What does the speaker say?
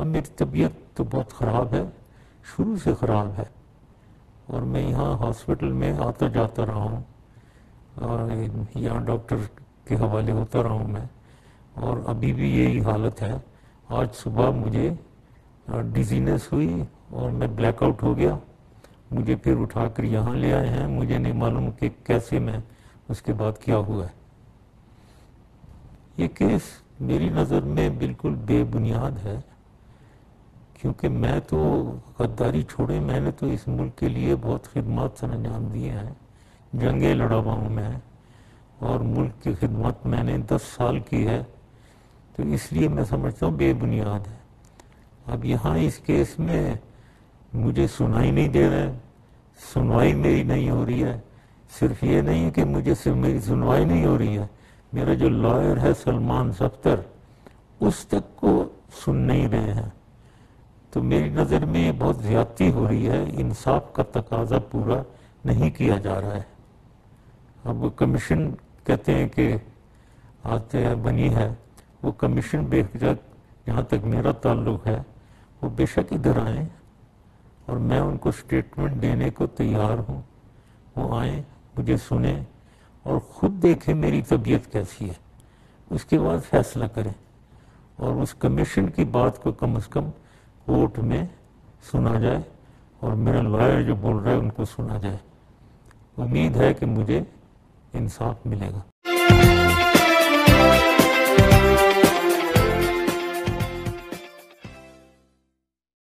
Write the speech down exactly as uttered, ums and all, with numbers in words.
میری طبیعت تو بہت خراب ہے، شروع سے خراب ہے، اور میں یہاں ہاسپٹل میں آتا جاتا رہا ہوں، اور یہاں ڈاکٹر کے حوالے ہوتا رہا ہوں میں، اور ابھی بھی یہی حالت ہے۔ آج صبح مجھے ڈیزینس ہوئی اور میں بلیک آؤٹ ہو گیا، مجھے پھر اٹھا کر یہاں لے آئے ہیں، مجھے نہیں معلوم کہ کیسے میں اس کے بعد کیا ہوا ہے۔ یہ کیس میری نظر میں بالکل بے بنیاد ہے، کیونکہ میں تو غداری چھوڑے، میں نے تو اس ملک کے لیے بہت خدمات سر انجام دیے ہیں، جنگیں لڑا ہوا ہوں میں، اور ملک کی خدمت میں نے دس سال کی ہے، تو اس لیے میں سمجھتا ہوں بے بنیاد ہے۔ اب یہاں اس کیس میں مجھے سنائی نہیں دے رہے، سنوائی میری نہیں ہو رہی ہے، صرف یہ نہیں ہے کہ مجھے صرف میری سنوائی نہیں ہو رہی ہے، میرا جو لائر ہے سلمان سختر، اس تک کو سن نہیں رہے ہیں، تو میری نظر میں یہ بہت زیادتی ہو رہی ہے، انصاف کا تقاضا پورا نہیں کیا جا رہا ہے۔ اب وہ کمیشن کہتے ہیں کہ آتے ہیں بنی ہے، وہ کمیشن بے شک جہاں تک میرا تعلق ہے وہ بے شک ادھر آئیں، اور میں ان کو سٹیٹمنٹ دینے کو تیار ہوں، وہ آئیں، مجھے سنیں اور خود دیکھیں میری طبیعت کیسی ہے، اس کے بعد فیصلہ کریں، اور اس کمیشن کی بات کو کم از کم کورٹ میں سنا جائے، اور میرا لائر جو بول رہا ہے ان کو سنا جائے۔ امید ہے کہ مجھے انصاف ملے گا۔